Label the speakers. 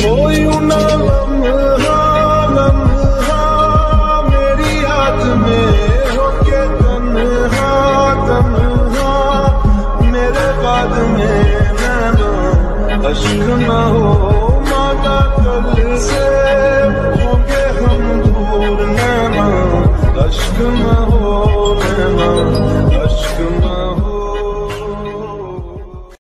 Speaker 1: कोई ना लम्हा लम्हा मेरी याद में होके तन्हा तन्हा, मेरे बाद में नैना अश्क न हो मांगा कल से होंगे हम दूर, नैना अश्क न हो, नैना अश्क न